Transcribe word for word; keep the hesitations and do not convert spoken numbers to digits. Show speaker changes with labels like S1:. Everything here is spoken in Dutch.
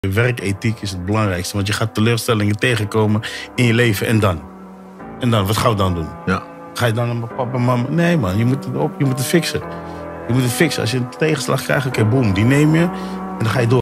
S1: Werkethiek is het belangrijkste, want je gaat teleurstellingen tegenkomen in je leven en dan? En dan, wat gaan we dan doen?
S2: Ja.
S1: Ga je dan naar mijn papa en mama? Nee man, je moet het op, je moet het fixen. Je moet het fixen. Als je een tegenslag krijgt, oké, okay, boem, die neem je en dan ga je door.